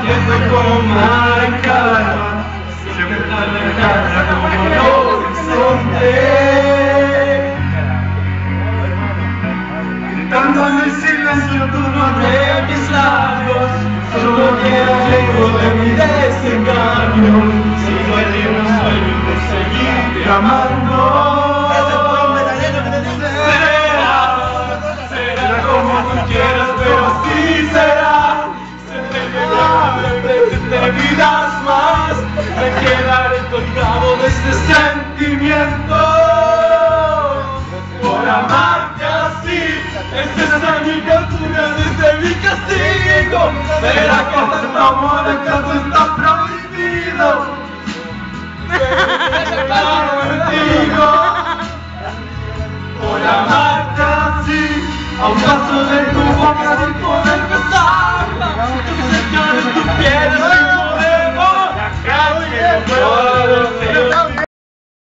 ardiendo como arcana, siempre tan lejana como el horizonte. Gritando en el silencio tu nombre en mis labios, solo queda el eco de mi desengaño. Sigo en un sueño de seguirte amando. Será como tú quieras, pero así será. Será de vidas más. Me quedaré colgado de este sentimiento. Por amarte así, este es mi captura desde mi castigo. ¿Será que tanto amor acaso está prohibido? Contigo, por amarte así, a un paso de tu boca sin poder besarla, cerca de tu piel sin poder borrar.